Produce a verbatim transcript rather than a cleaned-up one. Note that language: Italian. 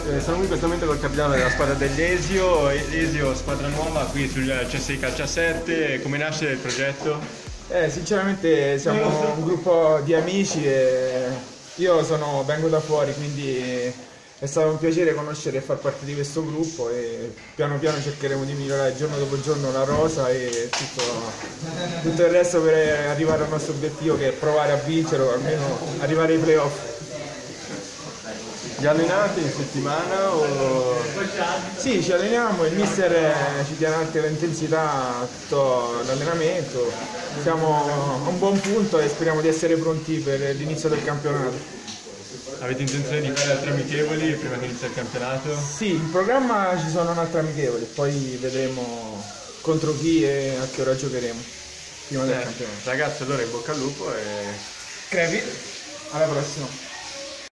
Eh, sono qui in questo momento col capitano della squadra dell'Esio, Esio squadra nuova qui sul C S I Calcio sette, come nasce il progetto? Eh, sinceramente siamo un gruppo di amici e io sono, vengo da fuori, quindi è stato un piacere conoscere e far parte di questo gruppo e piano piano cercheremo di migliorare giorno dopo giorno la rosa e tutto, tutto il resto per arrivare al nostro obiettivo, che è provare a vincere o almeno arrivare ai playoff. Vi allenate in settimana o... Sì, ci alleniamo, il mister eh, ci tiene alta l'intensità tutto l'allenamento, siamo a un buon punto e speriamo di essere pronti per l'inizio del campionato. Avete intenzione di fare altri amichevoli prima che inizi il campionato? Sì, in programma ci sono un'altra amichevole, poi vedremo contro chi e a che ora giocheremo prima del Eh, campionato. ragazzi, allora in bocca al lupo e... Crepi, alla prossima!